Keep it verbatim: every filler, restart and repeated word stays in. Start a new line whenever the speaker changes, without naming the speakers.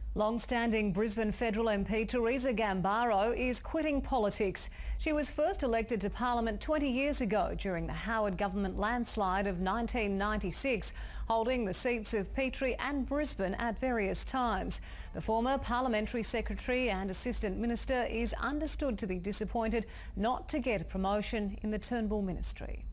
Long-standing Brisbane Federal M P Teresa Gambaro is quitting politics. She was first elected to Parliament twenty years ago during the Howard government landslide of nineteen ninety-six, holding the seats of Petrie and Brisbane at various times. The former Parliamentary Secretary and Assistant Minister is understood to be disappointed not to get a promotion in the Turnbull Ministry.